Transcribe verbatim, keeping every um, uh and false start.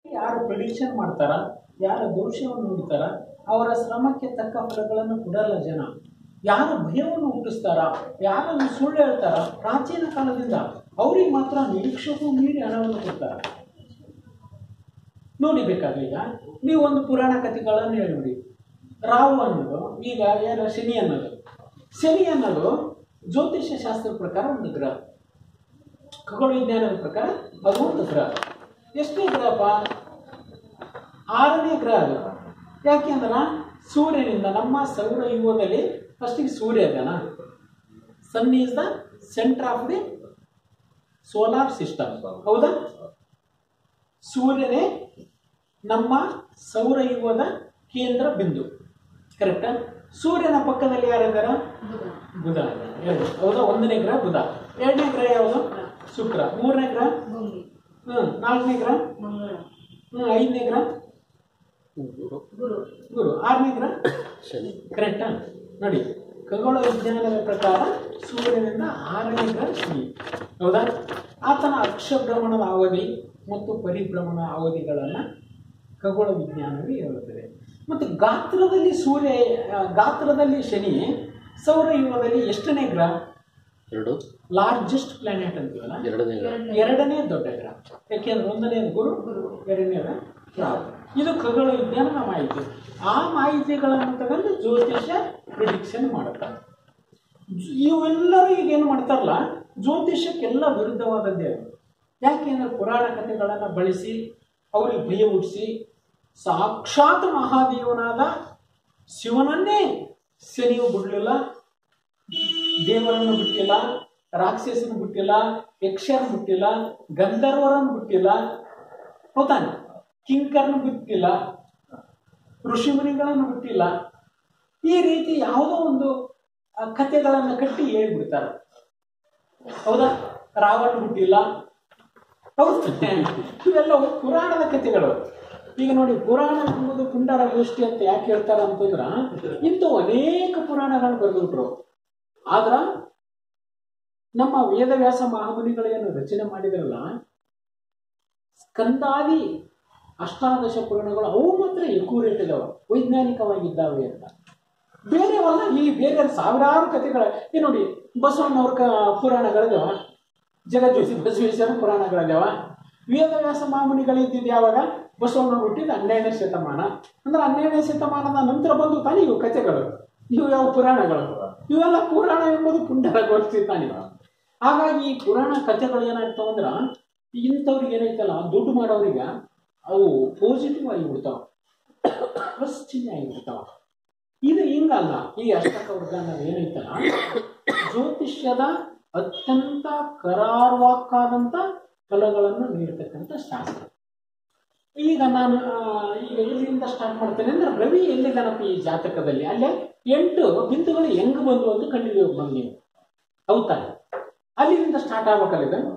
ಯಾರು ಪ್ರಿಡಿಕ್ಷನ್ ಮಾಡ್ತಾರ, ಯಾರ ದೋಷವನ್ನು ಹುಡುಕ್ತಾರ, ಅವರ ಶ್ರಮಕ್ಕೆ ತಕ್ಕ ಫಲಗಳನ್ನು ಕೊಡಲ್ಲ ಜನ. ಯಾರು ಭಯವನ್ನು ಹುಟ್ಟಿಸ್ತಾರ, ಯಾರನ್ನು ಸುಳ್ಳು ಹೇಳ್ತಾರ, ಪ್ರಾಚೀನ ಕಾಲದಿಂದ ಅವ್ರಿಗೆ ಮಾತ್ರ ನಿರೀಕ್ಷೆಗೂ ಮೀರಿ ಹಣವನ್ನು ಕೊಡ್ತಾರ. ನೋಡಿಬೇಕಾದ್ರೆ ಈಗ ನೀವು ಒಂದು ಪುರಾಣ ಕಥೆಗಳನ್ನು ಹೇಳಿಬಿಡಿ. ರಾಹು ಅನ್ನೋದು ಈಗ ಏನು ಶನಿ ಅನ್ನೋದು ಶನಿ ಅನ್ನೋದು ಜ್ಯೋತಿಷ್ಯ ಶಾಸ್ತ್ರದ ಪ್ರಕಾರ ಒಂದು ಗ್ರಹ, ಖಗೋಳ ವಿಜ್ಞಾನದ ಪ್ರಕಾರ ಅದು ಒಂದು ಗ್ರಹ. ಎಷ್ಟನೇ ಗ್ರಹಪ್ಪ? ಆರನೇ ಗ್ರಹ ಅದು. ಯಾಕೆಂದ್ರೆ ಸೂರ್ಯನಿಂದ ನಮ್ಮ ಸೌರ ಯುಗದಲ್ಲಿ ಫಸ್ಟಿಗೆ ಸೂರ್ಯ ಅದನ. Sun is the centre of the solar system. ಹೌದಾ? ಸೂರ್ಯನೇ ನಮ್ಮ ಸೌರ ಯುಗದ ಕೇಂದ್ರ ಬಿಂದು. ಕರೆಕ್ಟಾ? ಸೂರ್ಯನ ಪಕ್ಕದಲ್ಲಿ ಯಾರಿದ್ದಾರ? ಬುಧ. ಹೌದಾ? ಒಂದನೇ ಗ್ರಹ ಬುಧ. ಎರಡನೇ ಗ್ರಹ ಯಾವುದು? ಶುಕ್ರ. ಮೂರನೇ ಗ್ರಹ ಹ್ಮ್ ನಾಲ್ಕನೇ ಗ್ರಹ ಹ್ಮ್ ಐದನೇ ಗ್ರಹ ಗುರು. ಆರನೇ ಗ್ರಹ ಶನಿ. ಕರೆಕ್ಟಾ? ನೋಡಿ, ಖಗೋಳ ವಿಜ್ಞಾನದ ಪ್ರಕಾರ ಸೂರ್ಯನಿಂದ ಆರನೇ ಗ್ರಹ ಶನಿ. ಹೌದಾ? ಆತನ ಅಕ್ಷಭ್ರಮಣದ ಅವಧಿ ಮತ್ತು ಪರಿಭ್ರಮಣ ಅವಧಿಗಳನ್ನು ಖಗೋಳ ವಿಜ್ಞಾನವೇ ಹೇಳುತ್ತದೆ. ಮತ್ತು ಗಾತ್ರದಲ್ಲಿ ಸೂರ್ಯ ಗಾತ್ರದಲ್ಲಿ ಶನಿ ಸೌರವ್ಯೂಹದಲ್ಲಿ ಎಷ್ಟನೇ ಗ್ರಹ? ಎರಡು. ಲಾರ್ಜೆಸ್ಟ್ ಪ್ಲಾನೆಟ್ ಅಂತೀವಲ್ಲ, ಎರಡನೇ ಎರಡನೇ ದೊಡ್ಡ ಗ್ರಹ. ಯಾಕೆಂದ್ರೆ ಒಂದನೇ ಗುರು, ಎರಡನೇ ರಾಹು. ಇದು ಖಗೋಳ ವಿಜ್ಞಾನದ ಮಾಹಿತಿ. ಆ ಮಾಹಿತಿಗಳನ್ನು ತಗೊಂಡು ಜ್ಯೋತಿಷ್ಯ ಪ್ರಿಡಿಕ್ಷನ್ ಮಾಡುತ್ತಾರೆ. ಇವೆಲ್ಲರೂ ಈಗ ಏನು ಮಾಡ್ತಾರಲ್ಲ, ಜ್ಯೋತಿಷ್ಯಕ್ಕೆಲ್ಲ ವಿರುದ್ಧವಾದದ್ದೇ ಅದು. ಯಾಕೆಂದ್ರೆ ಪುರಾಣ ಕಥೆಗಳನ್ನು ಬಳಸಿ ಅವ್ರಿಗೆ ಭಯ ಹುಟ್ಟಿಸಿ ಸಾಕ್ಷಾತ್ ಮಹಾದೇವನಾದ ಶಿವನನ್ನೇ ಶನಿಯು ಬಿಡಲಿಲ್ಲ, ದೇವರನ್ನು ಬಿಟ್ಟಿಲ್ಲ, ರಾಕ್ಷಸನ್ನು ಬಿಟ್ಟಿಲ್ಲ, ಯಕ್ಷರನ್ನು ಬಿಟ್ಟಿಲ್ಲ, ಗಂಧರ್ವರನ್ನು ಬಿಟ್ಟಿಲ್ಲ, ಹೌದಾನೆ, ಕಿಂಕರನ್ನು ಬಿಟ್ಟಿಲ್ಲ, ಋಷಿಮುನಿಗಳನ್ನು ಬಿಟ್ಟಿಲ್ಲ. ಈ ರೀತಿ ಯಾವುದೋ ಒಂದು ಕಥೆಗಳನ್ನು ಕಟ್ಟಿ ಹೇಳ್ಬಿಡ್ತಾರೆ. ಹೌದಾ? ರಾವಣ ಬಿಟ್ಟಿಲ್ಲ. ಹೌದು, ಇವೆಲ್ಲವೂ ಪುರಾಣದ ಕಥೆಗಳು. ಈಗ ನೋಡಿ, ಪುರಾಣ ಎಂಬುದು ಪುಂಡರ ಗೋಷ್ಠಿ ಅಂತ ಯಾಕೆ ಹೇಳ್ತಾರೆ ಅಂತಂದ್ರ, ಇಂಥವು ಅನೇಕ ಪುರಾಣಗಳನ್ನು ಬರೆದುಬಿಟ್ರು. ಆದ್ರ ನಮ್ಮ ವೇದವ್ಯಾಸ ಮಹಾಮುನಿಗಳೇನು ರಚನೆ ಮಾಡಿದ್ರಲ್ಲ, ಸ್ಕಂದಾದಿ ಅಷ್ಟಾದಶ ಪುರಾಣಗಳು ಅವು ಮಾತ್ರ ಎಕ್ಯುರೇಟ್ ಇದಾವ, ವೈಜ್ಞಾನಿಕವಾಗಿದ್ದಾವೆ ಅಂತ. ಬೇರೆವಲ್ಲ, ಈ ಬೇರೆ ಸಾವಿರಾರು ಕಥೆಗಳು. ಈ ನೋಡಿ, ಬಸವಣ್ಣವ್ರ ಕ ಪುರಾಣಗಳಿದಾವ, ಜಗಜ್ಯೋತಿ ಬಸವೇಶ್ವರ ಪುರಾಣಗಳಿದಾವ. ವೇದವ್ಯಾಸ ಮಹಾಮುನಿಗಳಿದ್ದಿದ್ದು ಯಾವಾಗ? ಬಸವಣ್ಣ ಹುಟ್ಟಿದ ಹನ್ನೆರಡನೇ ಶತಮಾನ. ಅಂದ್ರೆ ಹನ್ನೆರಡನೇ ಶತಮಾನದ ನಂತರ ಬಂದು ತಾನೇ ಇವು ಕಥೆಗಳು. ಇವು ಯಾವ ಪುರಾಣಗಳು? ಇವೆಲ್ಲ ಪುರಾಣ ಎಂಬುದು ಪುಂಡರ ಗೋಷ್ಠಿ ತಾನೇ. ಹಾಗಾಗಿ ಈ ಪುರಾಣ ಕಥೆಗಳು ಏನಾಗ್ತಾವ ಅಂದ್ರೆ, ಇಂಥವ್ರಿಗೆ ಏನೈತಲ್ಲ, ದುಡ್ಡು ಮಾಡೋರಿಗೆ ಅವು ಪಾಸಿಟಿವ್ ಆಗಿಬಿಡ್ತಾವ, ಪ್ಲಸ್ ಚಿಹ್ನೆ ಆಗಿಬಿಡ್ತಾವ. ಇದು ಹಿಂಗಲ್ಲ. ಈ ಅಷ್ಟಕ ವರ್ಗಾನ ಏನೈತಲ್ಲ, ಜ್ಯೋತಿಷ್ಯದ ಅತ್ಯಂತ ಕರಾರುವಾಕ್ಕಾದಂಥ ಫಲಗಳನ್ನು ನೀಡ್ತಕ್ಕಂಥ ಶಾಸ್ತ್ರ. ಈಗ ನಾನು ಈಗ ಎಲ್ಲಿಂದ ಸ್ಟಾರ್ಟ್ ಮಾಡ್ತೇನೆ ಅಂದ್ರೆ, ರವಿ ಎಲ್ಲಿದ್ದಾನಪ್ಪ ಈ ಜಾತಕದಲ್ಲಿ, ಅಲ್ಲೇ ಎಂಟು ಬಿಂದುಗಳು ಹೆಂಗ್ ಬಂದು ಅಂತ ಕಂಡಿದ್ದೀವಿ ಬಂದು ನೀವು. ಹೌದಾ? ಅಲ್ಲಿಂದ ಸ್ಟಾರ್ಟ್ ಆಗ್ಬೇಕಲ್ಲ ಇದು.